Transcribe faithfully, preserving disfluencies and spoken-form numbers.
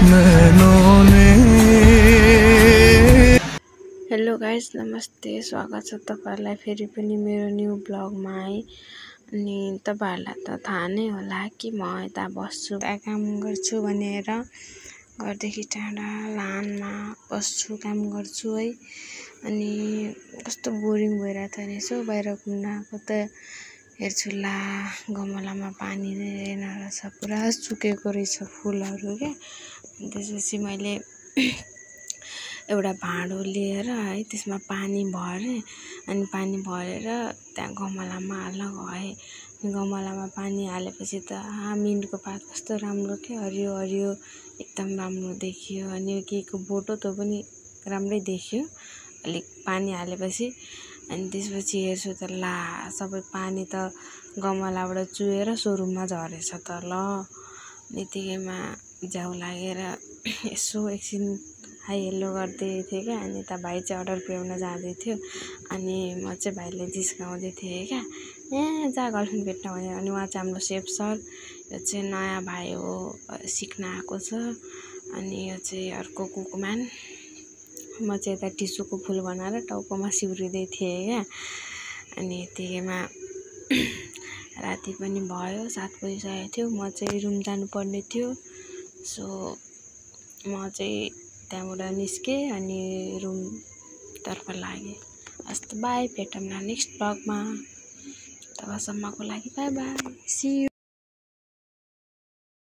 नैनों ने। Hello guys, नमस्ते। स्वागत छ तपाईहरुलाई फेरि पनि मेरो न्यू ब्लगमा है। अनि तपाईहरुलाई त थाहा नै होला कि म यता बस्छु, यता काम गर्छु भनेर घरदेखि टाढा लानमा बस्छु, काम गर्छु है। अनि कस्तो बोरिङ भइरहेको छ नि, यसो बाहिर घुम्न आएको त हेर्छु ला गमलामा पानी नै रहेछ, पुरा सुकेको रहेछ फुलहरू के। त्यसपछि मैले एउटा भाँडो लिएर है त्यसमा पानी भरेँ। अनि पानी भरेर त्यहाँ गमलामा हाल्न गएँ। गमलामा पानी हालेपछि त आ मिन्टको पात कस्तो राम्रो के हरियो हरियो एकदम राम्रो देखियो। अनि केको बोटो त पनि राम्रै देखियो अलिक पानी हालेपछि। अनि त्यसपछि हेर्छु त ला सबै पानी त गमलाबाट चुहेर सोरुममा झरेछ त ल। यतिकैमा जाउ लागेर यसो एकछिन हाई हेलो गर्दै थिएँ क्या। अनि त भाइ चाहिँ अर्डर पुर्याउन जाँदै थियो। अनि म चाहिँ भाइलाई जिस्काउँदै थिएँ क्या, ए जा गर्लफ्रेन्ड भेट्न भनेर। अनि उहाँ चाहिँ हाम्रो सेफ सर, यो चाहिँ नयाँ भाइ हो, सिक्न आएको छ। अनि यो चाहिँ अर्को कुकम्यान। म चाहिँ यता टिस्युको फुल बनाएर टाउकोमा सिउरिँदै थिएँ क्या। अनि यतिकैमा राति पनि भयो, सात बजिसकेको थियो। म चाहिँ रुम जानुपर्ने थियो। सो म चाहिँ त्यहाँबाट निस्केँ अनि रुमतर्फ लागेँ। हस्त बाई, भेटौँला नेक्स्ट ब्लगमा। तबसम्मको लागि बाई बाई, सी यू।